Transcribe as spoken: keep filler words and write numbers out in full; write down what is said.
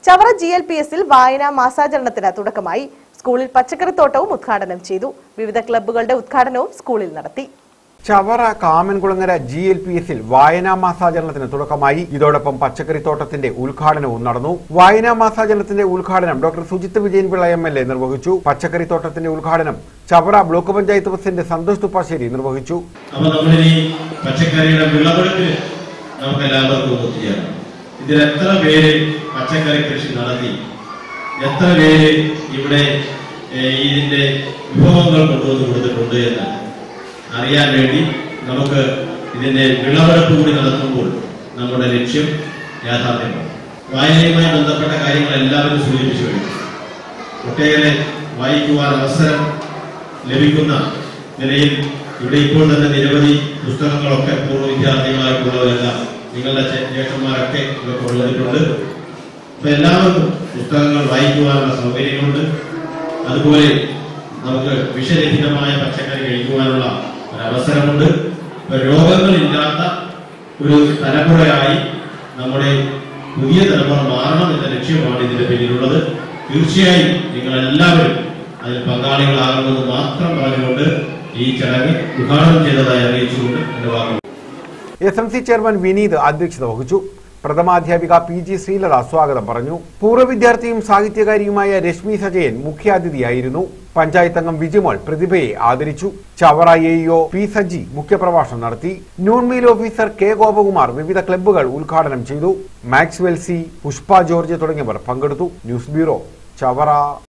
Chavara G L P എസിൽ വായനാ മാസാചരണത്തിന് തുടക്കമായി. സ്കൂളിൽ പച്ചക്കറിത്തോട്ടവും ഉദ്ഘാടനം ചെയ്തു. വിവിധ ക്ലബ്ബുകളുടെ ഉദ്ഘാടനവും സ്കൂളിൽ നടത്തി. Chavara Kamankulangara G L P എസിൽ വായനാ മാസാചരണത്തിന് തുടക്കമായി. ഇതോടൊപ്പം പച്ചക്കറിത്തോട്ടത്തിന്റെ ഉദ്ഘാടനവും നടന്നു. വായനാ മാസാചരണത്തിന്റെ ഉദ്ഘാടനം doctor Sujith Vijayanpillai M L A നിർവഹിച്ചു. പച്ചക്കറിത്തോട്ടത്തിന്റെ ഉദ്ഘാടനം ചവറ ബ്ലോക്ക് പഞ്ചായത്ത് പ്രസിഡന്റ് സന്തോഷ് തുപ്പാശ്ശേരി നിർവഹിച്ചു. ഇതിൽ എത്ര പേര് പച്ചക്കറി കൃഷി നടത്തി, എത്ര പേര് ഇവിടെ ഇതിന്റെ വിഭവങ്ങൾ കൊണ്ടുവന്ന് കൊടുത്തിട്ടുണ്ട് എന്ന് അറിയാൻ വേണ്ടി നമുക്ക് ഇതിന്റെ വിളവെടുപ്പ് കൂടി നടത്തുമ്പോൾ നമ്മുടെ ലക്ഷ്യം യാഥാർത്ഥ്യമാണ്. വായനയുമായി ബന്ധപ്പെട്ട കാര്യങ്ങൾ എല്ലാവരും സൂചിപ്പിച്ചു കഴിഞ്ഞു. ഒട്ടേറെ വായിക്കുവാൻ അവസരം ലഭിക്കുന്ന നിലയിൽ ഇവിടെ ഇപ്പോൾ തന്നെ നിരവധി പുസ്തകങ്ങളൊക്കെ പൂർവ്വ വിദ്യാർത്ഥികളായിട്ടുള്ളവരെല്ലാം നിങ്ങളുടെ ജ്യേഷ്ഠന്മാരൊക്കെ ഇവിടെ കൊണ്ടുവന്നിട്ടുണ്ട്. അപ്പൊ എല്ലാവർക്കും പുസ്തകങ്ങൾ വായിക്കുവാനുള്ള സൗകര്യമുണ്ട്. അതുപോലെ നമുക്ക് വിഷരഹിതമായ പച്ചക്കറി കഴിക്കുവാനുള്ള ഒരു അവസരമുണ്ട്. ഇപ്പൊ രോഗങ്ങളില്ലാത്ത ഒരു തലമുറയായി നമ്മുടെ പുതിയ തലമുറ മാറണം എന്ന ലക്ഷ്യമാണ് ഇതിന്റെ പിന്നിലുള്ളത്. തീർച്ചയായും നിങ്ങൾ എല്ലാവരും അതിൽ പങ്കാളികളാകുന്നത് മാത്രം പറഞ്ഞുകൊണ്ട് ഈ ചടങ്ങ് ഉദ്ഘാടനം ചെയ്തതായി അറിയിച്ചുകൊണ്ട് എന്റെ വാക്കുകൾ. S M C chairman Vineeth അധ്യക്ഷത വഹിച്ചു. പ്രഥമാധ്യാപിക പി ജി ശ്രീലത സ്വാഗതം പറഞ്ഞു. പൂർവ്വ വിദ്യാർത്ഥിയും സാഹിത്യകാരിയുമായ രശ്മി സജയൻ മുഖ്യാതിഥിയായിരുന്നു. പഞ്ചായത്ത് അംഗം വിജിമോൾ പ്രതിഭയെ ആദരിച്ചു. Chavara A E O P Saji മുഖ്യപ്രഭാഷണം നടത്തി. ന്യൂൺമീൽ ഓഫീസർ കെ ഗോപകുമാർ വിവിധ ക്ലബ്ബുകൾ ഉദ്ഘാടനം ചെയ്തു. മാക്സ്വെൽ സി, പുഷ്പ ജോർജ് തുടങ്ങിയവർ പങ്കെടുത്തു. News bureau, Chavara.